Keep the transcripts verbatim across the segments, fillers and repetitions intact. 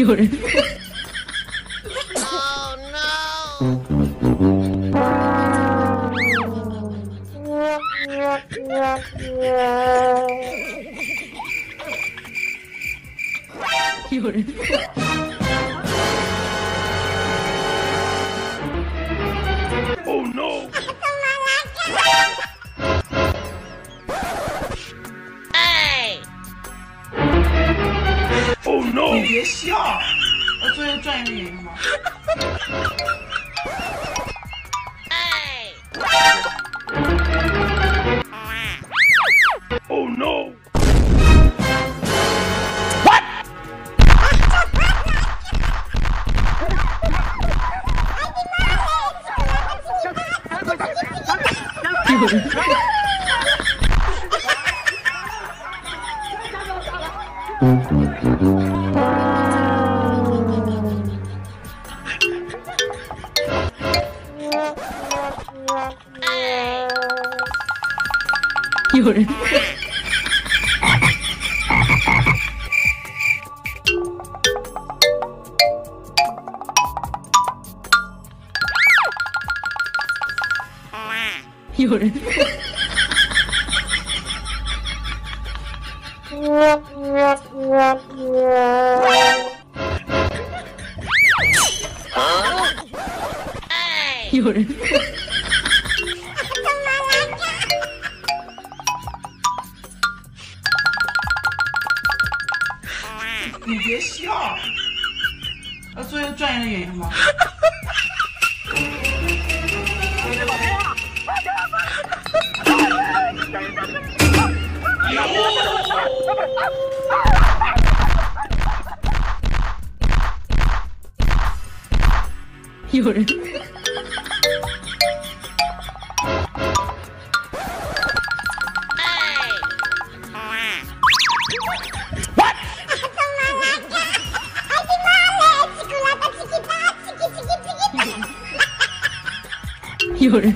有人。 Oh no！ 有人。 Oh no！ 哎 ！Oh no！ 你别笑，要做一个专业的演员吗？ 哎 ！Oh no！ 有人。有人。有人。 哎！ 有人。 你别笑，要做一个专业的演员吗？ 有人。有人。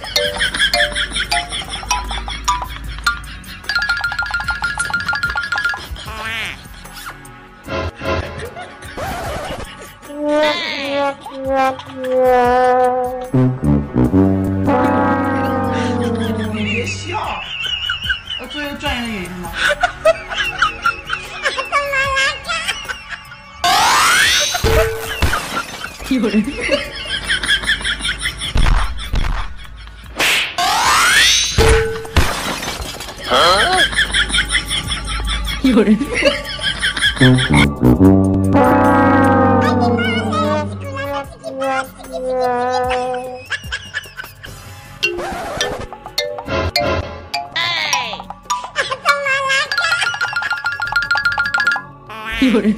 你别笑，要做一个专业的演员吗？ 有人。有人。 哎！ 有人。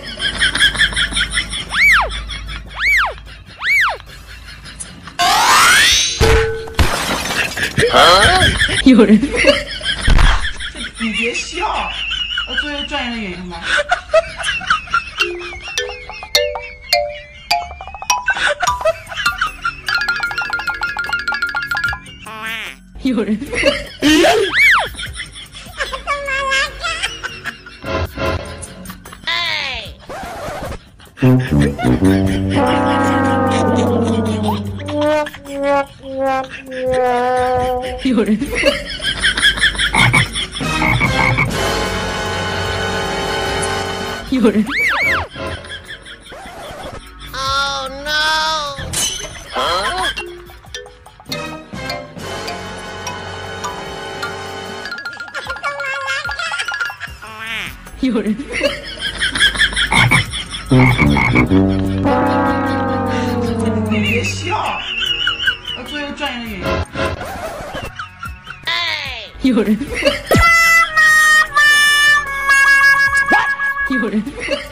有人。 你别笑，要做一个专业的演员吗？ 有人。 哎！ 有人。有人。 Oh no！ 有人。 你别笑，要做一个专业的演员。 哎！ 有人。有人。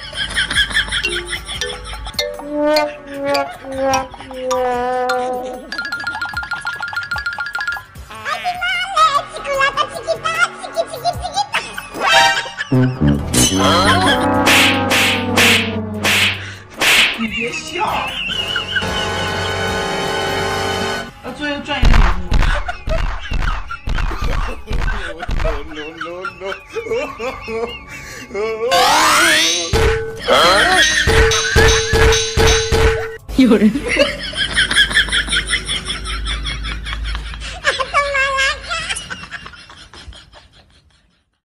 你别笑，要做一个专业的演员吗？ no, no, no, no. 有人，